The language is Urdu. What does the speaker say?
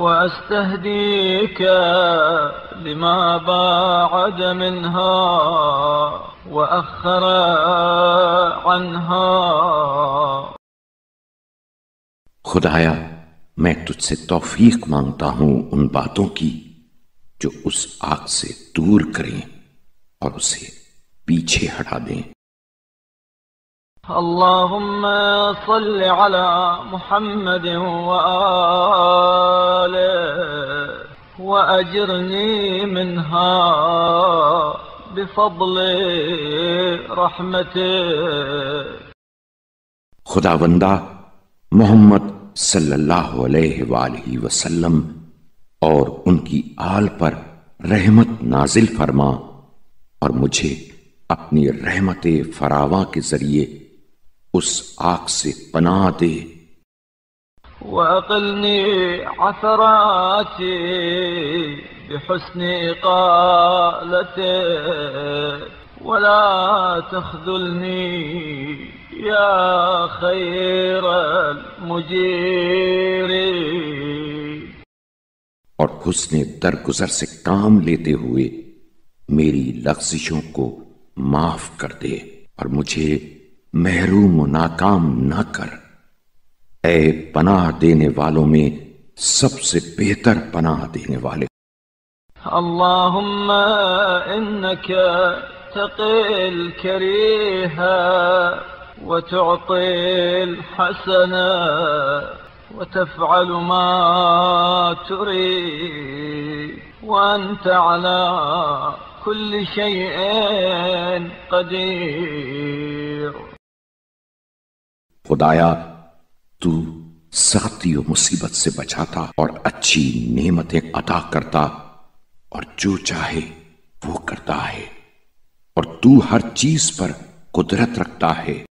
وأستهديك لما باعد منها وأخر عنها. خدایا میں تجھ سے توفیق مانگتا ہوں ان باتوں کی جو اس آگ سے دور کریں اور اسے پیچھے ہٹا دیں. اللهم صل على محمد وآله وأجرني منها بفضل رحمته. خداوندہ محمد صلی اللہ علیہ وآلہ وسلم اور ان کی آل پر رحمت نازل فرما اور مجھے اپنی رحمت فراواں کے ذریعے اس آگ سے پناہ دے. وأقلني عثراتي بحسن إقالته ولا تخذلني يا خير المجيرين. اور حسن درگزر سے کام لیتے ہوئے میری لغزشوں کو معاف کر دے اور مجھے محروم و ناکام نہ کر. اے پناہ دینے والوں میں سب سے بہتر پناہ دینے والے. اللهم إنك تقي الكريه وتعطي الحسنة وتفعل ما تريد وأنت على كل شيء قدير. خدایا تو سختی و مصیبت سے بچاتا اور اچھی نعمتیں عطا کرتا اور جو چاہے وہ کرتا ہے اور تو ہر چیز پر قدرت رکھتا ہے.